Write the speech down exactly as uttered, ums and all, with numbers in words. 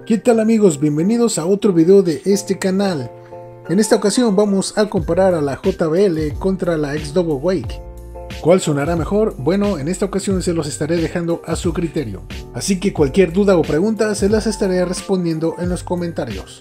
¿Qué tal amigos? Bienvenidos a otro video de este canal. En esta ocasión vamos a comparar a la J B L contra la Xdobo Wake. ¿Cuál sonará mejor? Bueno, en esta ocasión se los estaré dejando a su criterio. Así que cualquier duda o pregunta se las estaré respondiendo en los comentarios.